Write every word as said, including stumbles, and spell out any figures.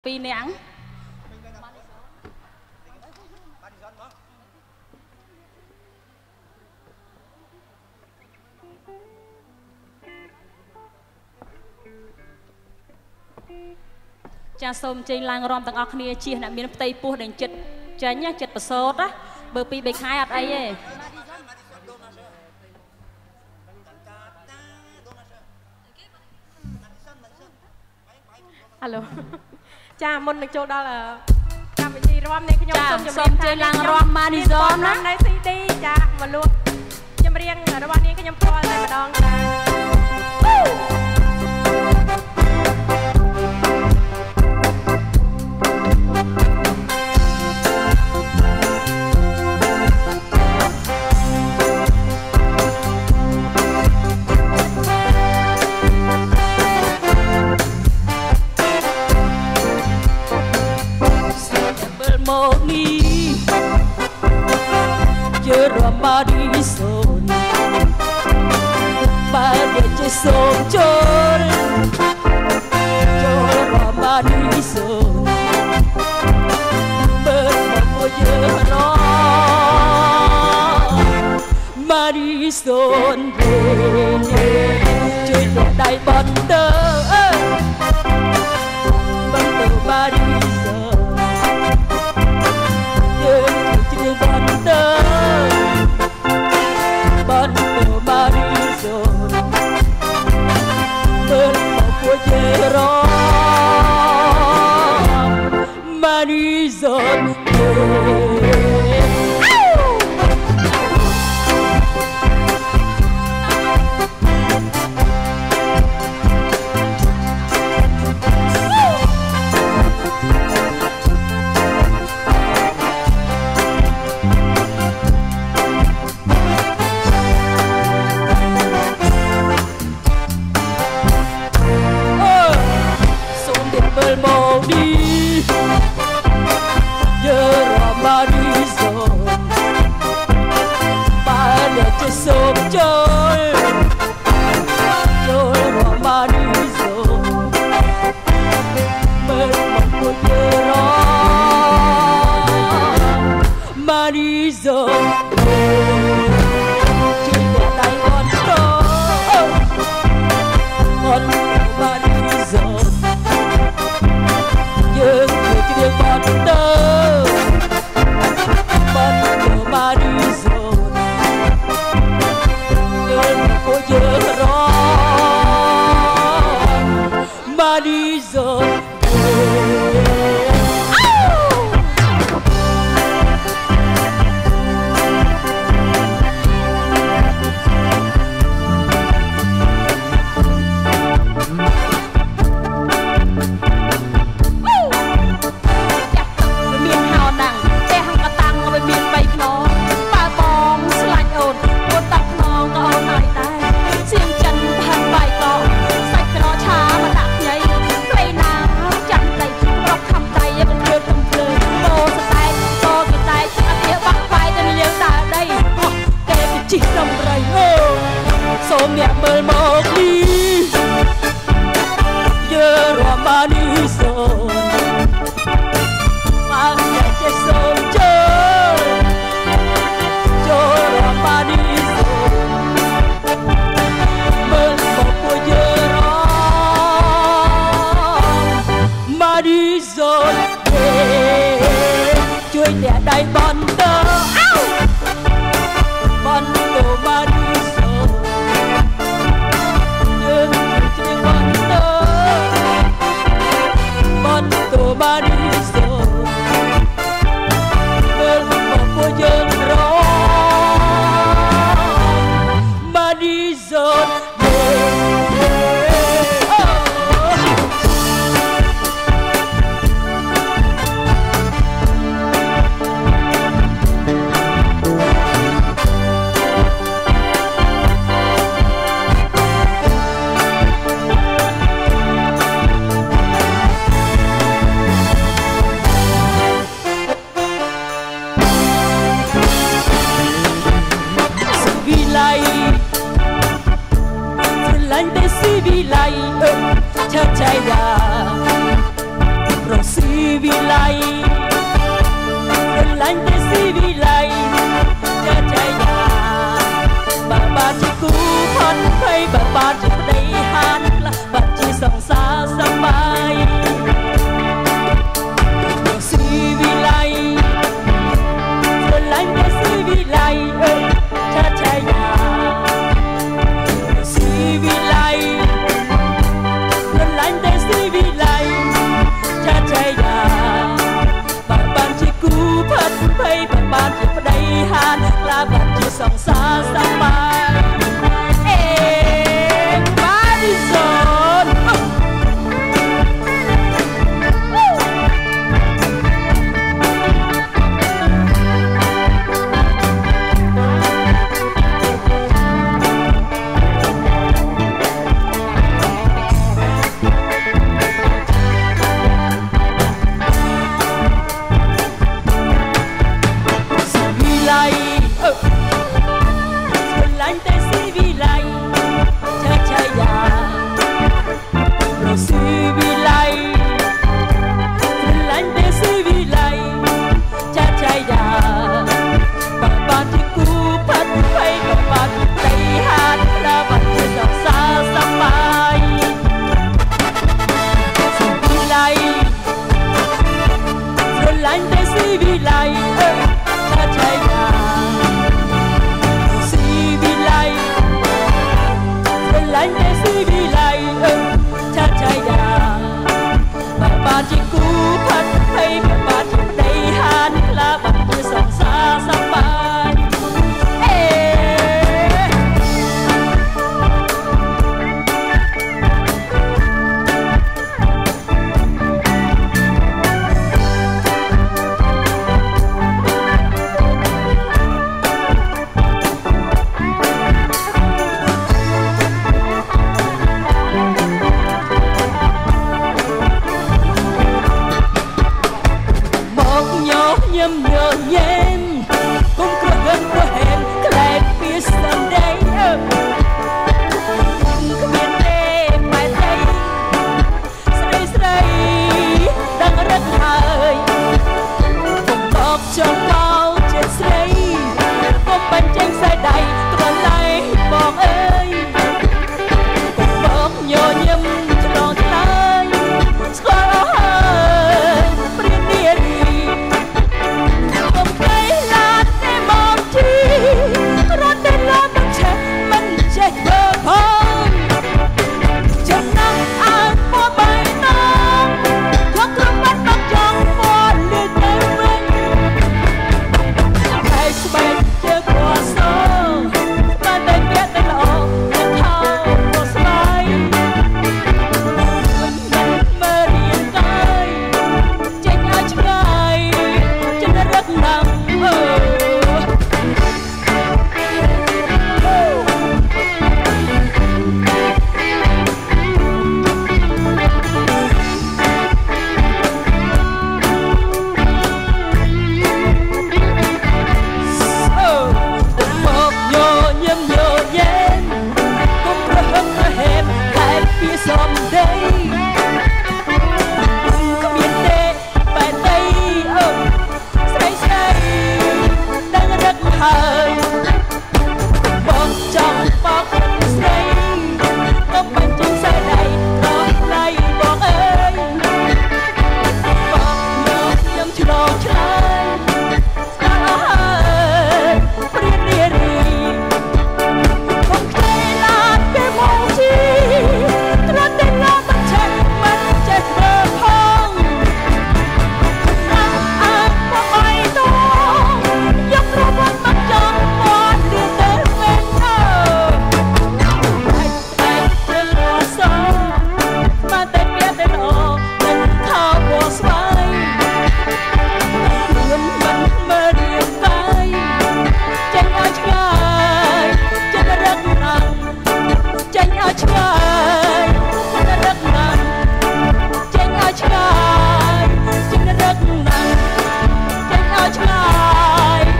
Pi nén cha sôm trên lang rom tầng óc nia chia nạm miên tây pua đành chật trái nhá chật bờ sốt á bờ pi bạch hai ạt ấy ấy alo cha môn được chỗ đó là làm gì rom này cái cha nhóm sôm trên lang rom Madison á này xê đê cha mà luôn nhóm riêng ở đó này cái nhóm coi này mà đón Madison pada jesong jol jol Madison bermamo jero Madison chơi đại bonder bender Madison chơi bonder Madison bermamo jero Madison Xuân lánh thế si vi lạy cha cha ya bà bà chỉ cú phật hay bà bà chỉ đây han là bà chỉ sòng xa xa bay si vi lạy Xuân lánh thế si vi lạy cha cha ya si vi lạy Xuân lánh thế si vi lạy cha cha ya bà bà chỉ cú phật hay bà bà chỉ đây han là bà chỉ sòng xa xa bay Hãy subscribe cho kênh Ghiền Mì Gõ để không bỏ lỡ những video hấp dẫn